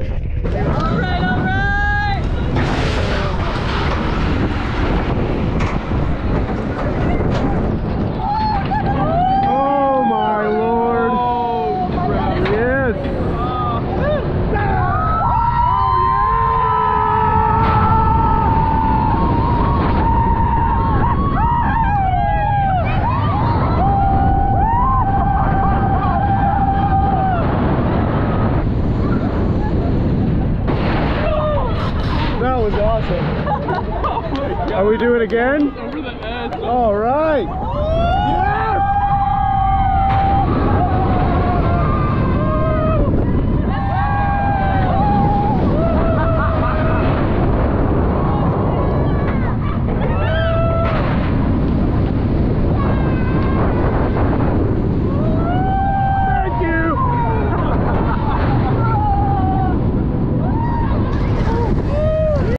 Oh my Lord! Yes! That was awesome. Are we doing it again? Over the edge. All right.